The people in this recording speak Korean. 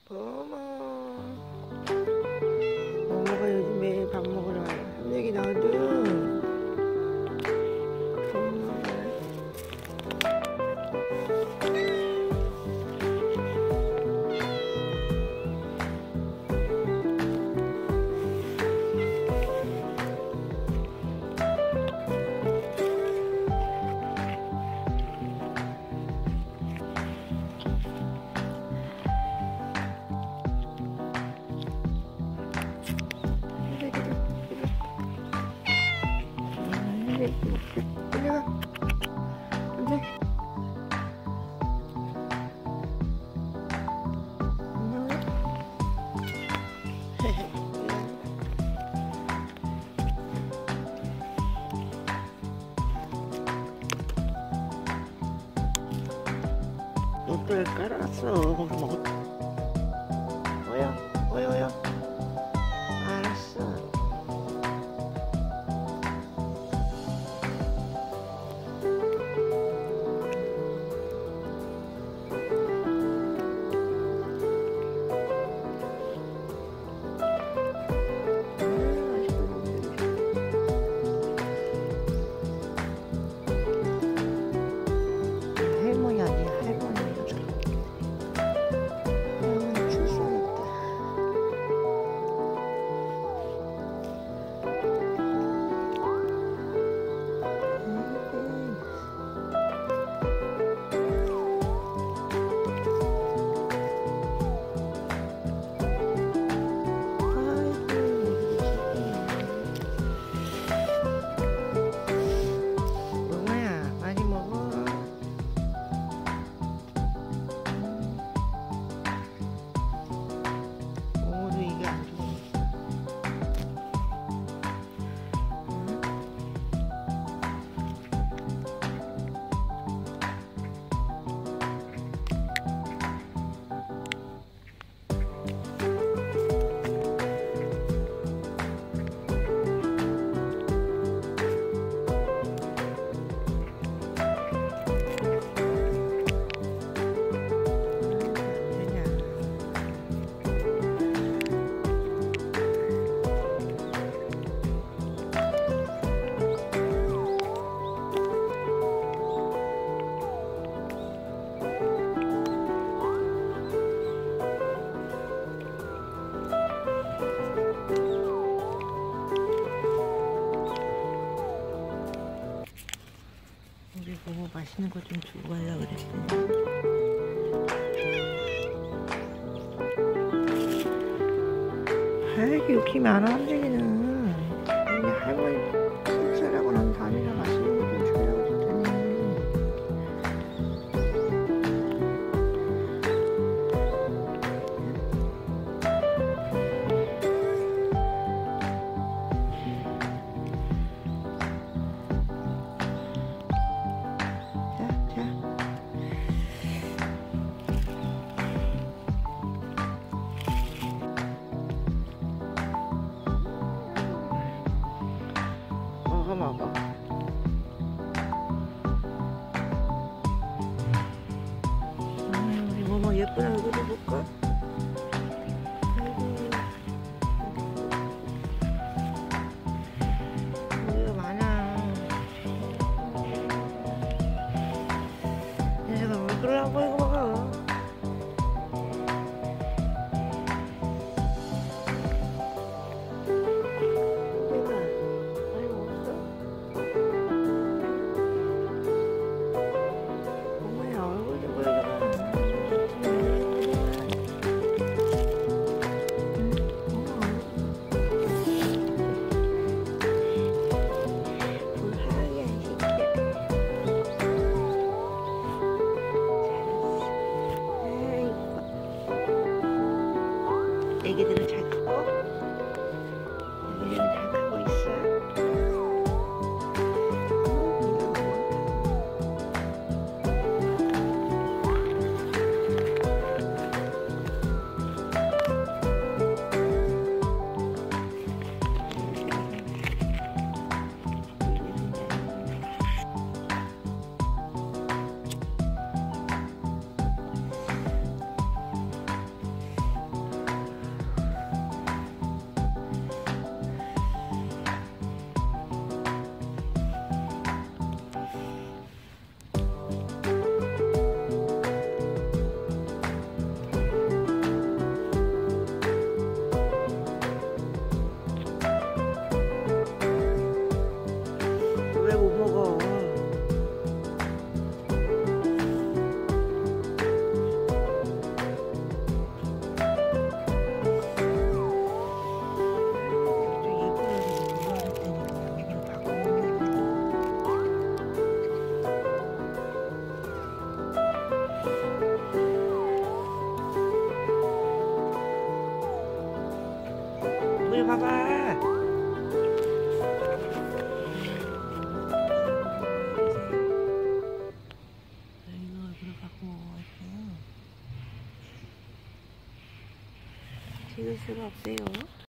어머, 엄마가 요즘 매일 밥 먹으러 와요. 삼색이 나도. 올라가. 안돼. 옷들 깔아놨어. 거기 먹을. 오야. 알았어. 할머니 아니야, 할머니. 할머니 출산했다. 몽아야, 많이 먹어. 몽우도 이게 안 좋아. 우리 모모 맛있는 거 좀 주고 가려고 그랬더니 아이고 욕심이 많아. 함정이는 우리 할머니 쌀쌀하고 난 다음이나 맛있는 거 좀 주려고 그랬더니 자. 먹어. 우리 모모 예쁜 얼굴 볼까? 우유가 많아. 내가 얼굴을 안 보이고 먹어. 애기들은 잘 크고 애기들은 잘 크고 있어. 얼굴 봐봐. 아이고, 얼굴을 갖고 왔어요. 찍을 수가 없어요.